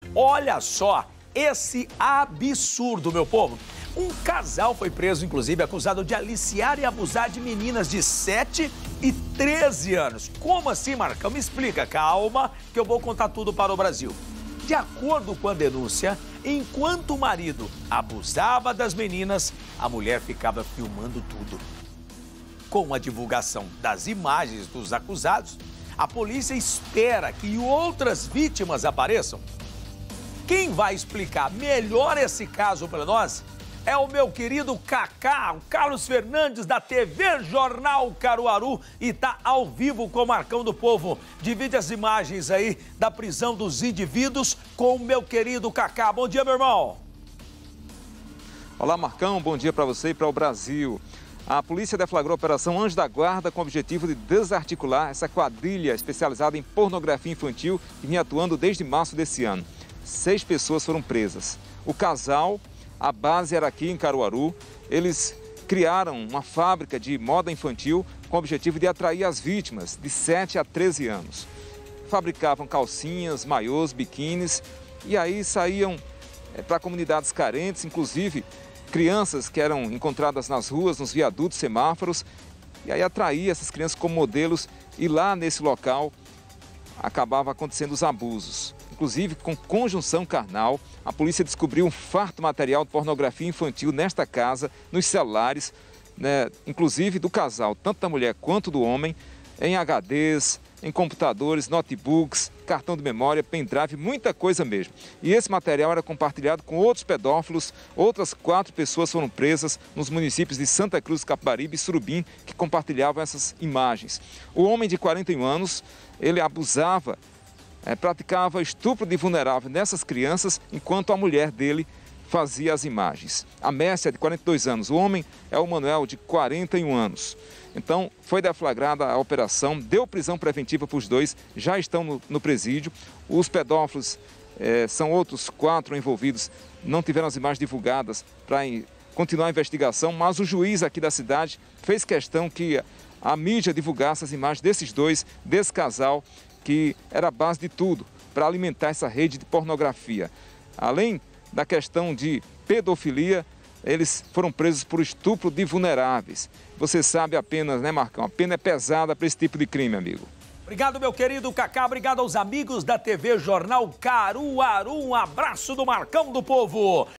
Olha só esse absurdo, meu povo. Um casal foi preso, inclusive, acusado de aliciar e abusar de meninas de 7 e 13 anos. Como assim, Marcão? Me explica, calma, que eu vou contar tudo para o Brasil. De acordo com a denúncia, enquanto o marido abusava das meninas, a mulher ficava filmando tudo. Com a divulgação das imagens dos acusados, a polícia espera que outras vítimas apareçam. Quem vai explicar melhor esse caso para nós é o meu querido Cacá, o Carlos Fernandes, da TV Jornal Caruaru, e tá ao vivo com o Marcão do Povo. Divide as imagens aí da prisão dos indivíduos com o meu querido Cacá. Bom dia, meu irmão. Olá, Marcão, bom dia para você e para o Brasil. A polícia deflagrou a Operação Anjo da Guarda com o objetivo de desarticular essa quadrilha especializada em pornografia infantil que vinha atuando desde março desse ano. 6 pessoas foram presas. O casal, a base era aqui em Caruaru, eles criaram uma fábrica de moda infantil com o objetivo de atrair as vítimas de 7 a 13 anos. Fabricavam calcinhas, maiôs, biquínis e aí saíam para comunidades carentes, inclusive crianças que eram encontradas nas ruas, nos viadutos, semáforos, e aí atraía essas crianças como modelos e lá nesse local acabava acontecendo os abusos. Inclusive, com conjunção carnal, a polícia descobriu um farto material de pornografia infantil nesta casa, nos celulares, inclusive do casal, tanto da mulher quanto do homem, em HDs, em computadores, notebooks, cartão de memória, pendrive, muita coisa mesmo. E esse material era compartilhado com outros pedófilos. Outras 4 pessoas foram presas nos municípios de Santa Cruz, Capibaribe e Surubim, que compartilhavam essas imagens. O homem de 41 anos, ele abusava, praticava estupro de vulnerável nessas crianças, enquanto a mulher dele fazia as imagens. A Mércia, de 42 anos. O homem é o Manuel, de 41 anos. Então, foi deflagrada a operação, deu prisão preventiva para os 2, já estão no presídio. Os pedófilos, são outros 4 envolvidos, não tiveram as imagens divulgadas para continuar a investigação, mas o juiz aqui da cidade fez questão que a mídia divulgasse as imagens desses 2, desse casal, que era a base de tudo para alimentar essa rede de pornografia. Além da questão de pedofilia, eles foram presos por estupro de vulneráveis. Você sabe a pena, né, Marcão? A pena é pesada para esse tipo de crime, amigo. Obrigado, meu querido Cacá. Obrigado aos amigos da TV Jornal Caruaru. Um abraço do Marcão do Povo.